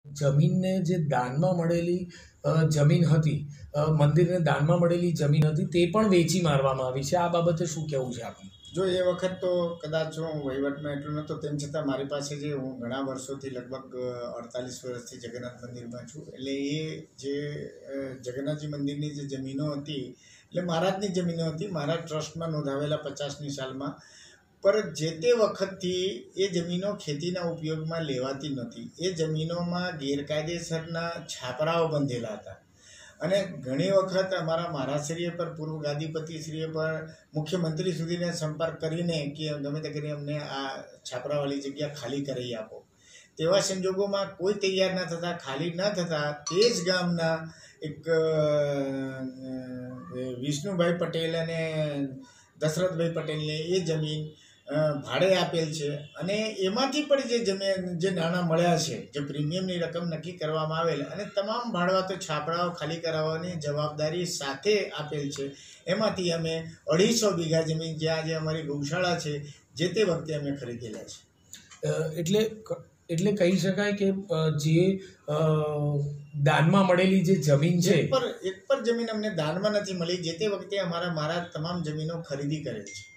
જમીનને જે દાનમાં મળેલી જમીન હતી, મંદિરને દાનમાં મળેલી જમીન હતી, તે પણ વેચી મારવામાં આવી છે. આ બાબતે શું કહેવું છે આપનું? જો એ વખત તો કદાચ હું વહીવટમાં એટલું નહોતો, તેમ છતાં મારી પાસે જે હું ઘણા વર્ષોથી લગભગ 48 વર્ષથી જગન્નાથ મંદિરમાં છું, એટલે એ જે જગન્નાથજી મંદિરની જે જમીનો હતી એટલે મહારાજની જમીનો હતી, મારા ટ્રસ્ટમાં નોંધાવેલા 50ની સાલમાં. પર જે તે વખતથી એ જમીનો ખેતીના ઉપયોગમાં લેવાતી નહોતી. એ જમીનોમાં ગેરકાયદેસરના છાપરાઓ બંધેલા હતા અને ઘણી વખત અમારા મહારાજશ્રીએ પર, પૂર્વ ગાદીપતિશ્રીએ પર, મુખ્યમંત્રી સુધીને સંપર્ક કરીને કે ગમે તે કરીને અમને આ છાપરાવાળી જગ્યા ખાલી કરી આપો. તેવા સંજોગોમાં કોઈ તૈયાર ન થતા, ખાલી ન થતા તે જ ગામના એક વિષ્ણુભાઈ પટેલ અને દશરથભાઈ પટેલને એ જમીન ભાડે આપેલ છે અને એમાંથી પણ જે જમીન, જે નાણાં મળ્યા છે, જે પ્રીમિયમની રકમ નક્કી કરવામાં આવેલ અને તમામ ભાડવાતો છાપરાઓ ખાલી કરાવવાની જવાબદારી સાથે આપેલ છે. એમાંથી અમે 250 વીઘા જમીન, જ્યાં જે અમારી ગૌશાળા છે, જે તે વખતે અમે ખરીદેલા છે. એટલે કહી શકાય કે જે દાનમાં મળેલી જે જમીન છે, એક પર જમીન અમને દાનમાં નથી મળી. જે તે વખતે અમારા મહારાજ તમામ જમીનો ખરીદી કરેલ છે.